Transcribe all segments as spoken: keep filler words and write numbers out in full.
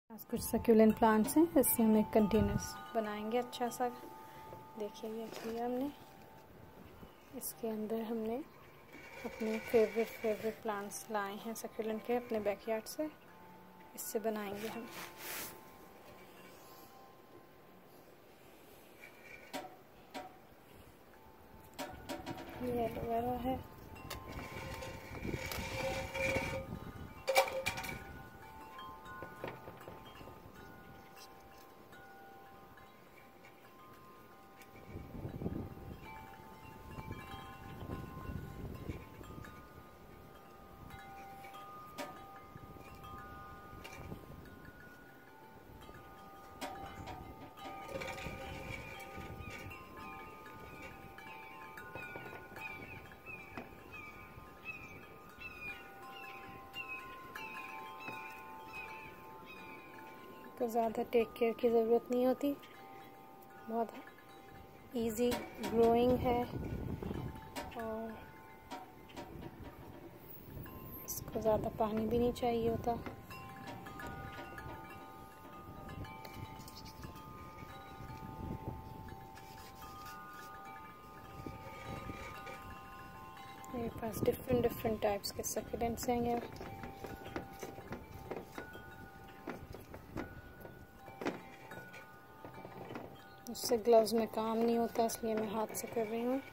आज कुछ succulent plants हैं, इससे हम एक कंटेनर्स बनाएंगे अच्छा सा। देखिए ये किया हमने, इसके अंदर हमने अपने फेवरेट फेवरेट प्लांट्स लाए हैं सक्यूलेंट के अपने बैकयार्ड से, इससे बनाएंगे हम। ये एलोवेरा है, तो ज़्यादा टेक केयर की ज़रूरत नहीं होती, बहुत इजी ग्रोइंग है और इसको ज़्यादा पानी भी नहीं चाहिए होता। मेरे पास डिफरेंट डिफरेंट टाइप्स के सक्यूलेंट्स हैं। उससे ग्लव्स में काम नहीं होता, इसलिए मैं हाथ से कर रही हूँ।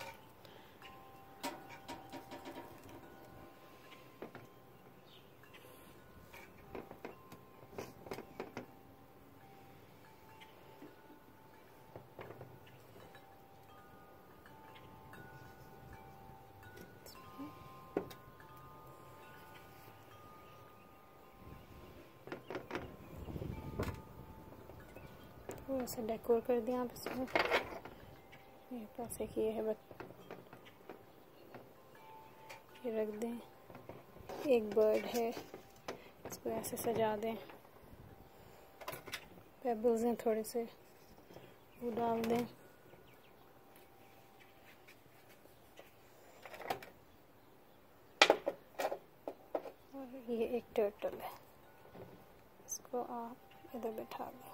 थोड़ा सा डेकोर कर दिया आप इसमें। मेरे पास एक ये है, बट ये रख दें। एक बर्ड है, इसको ऐसे सजा दें। पेबल्स हैं थोड़े से, वो डाल दें। और ये एक टर्टल है, इसको आप इधर बैठा दें,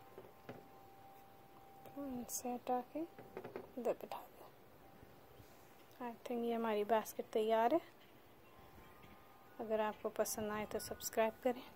इनसे हटा के इधर बैठा दें। आई थिंक ये हमारी बास्केट तैयार है। अगर आपको पसंद आए तो सब्सक्राइब करें।